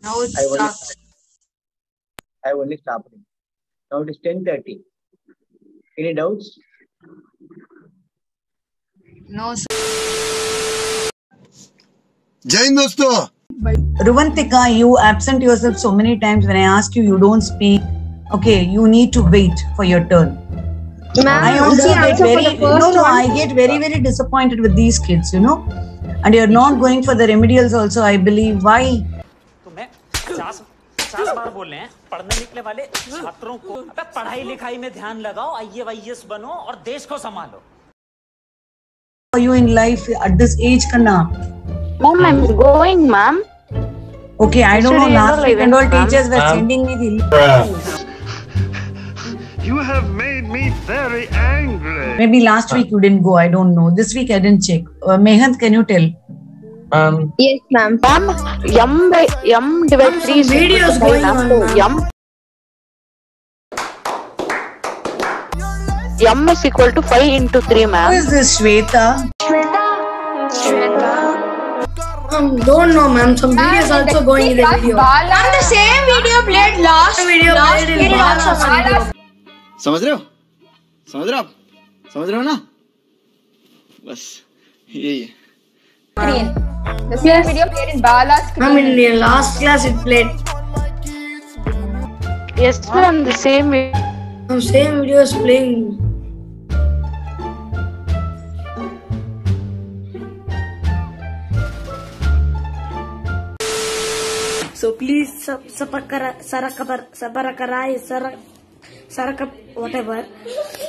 Now it's I only stopped. Now it is 10:30. Any doubts? no, sir. जय हिंद दोस्तों. Ruvantika, you absent yourself so many times. When I ask you, you don't speak. Okay, you need to wait for your turn. I also get I get very disappointed with these kids, you know. And you're not going for the remedials also, I believe. Why? तो मैं 50 बार बोल रहे हैं पढ़ने निकले वाले छात्रों को पढ़ाई लिखाई में ध्यान लगाओ, IAS बनो और देश को संभालो. Are you in life at this age, Kanna? Mom, I'm going, ma'am. Okay, I don't know. Last week and all teachers were sending me the. You have made me very angry. Maybe last week you didn't go. I don't know. This week I didn't check. Mehant, can you tell? Yes, ma'am. Ma'am, yum divided 3 is videos going on, yum is equal to 5 into 3, ma'am. Who is this, Shweta? Don't know, ma'am. Some videos also going in the video. Ma'am, the same video played last period also. समझ रहे हो? समझ रहे हो आप? समझ रहे हो ना? बस यही है. Screen. The same video played in Bala's screen. Ma'am, in the last class it played. Yes, ma'am. The same way. Same video is playing. So please whatever.